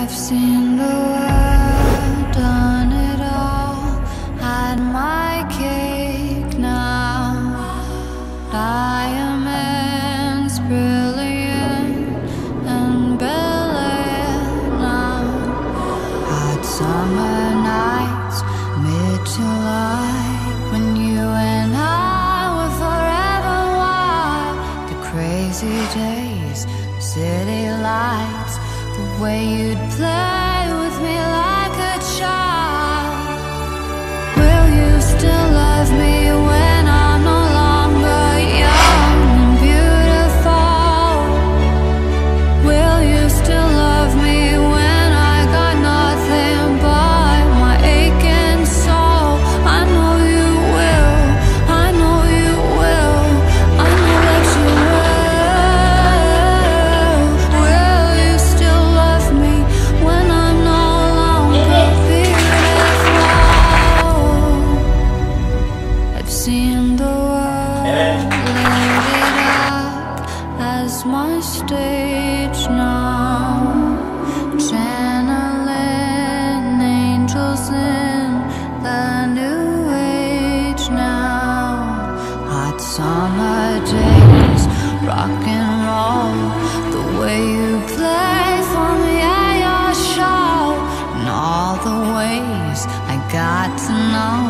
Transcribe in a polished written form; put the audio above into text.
I've seen the world, done it all, had my cake now. Diamonds brilliant and Bel-Air now. Hot summer nights, mid-July, when you and I were forever wild. The crazy days, city lights, the way you'd play with me like a child. Will you still love me when I'm no longer young and beautiful? Will you still love me when I got nothing but my aching soul? I know you will, I know you will, I know that you will. Will you still love me when I'm no longer beautiful? I've seen the world, lit it up as my stage now, channeling angels in the new age now. Hot summer days, rock and roll, the way you play for me at your show, and all the ways I got to know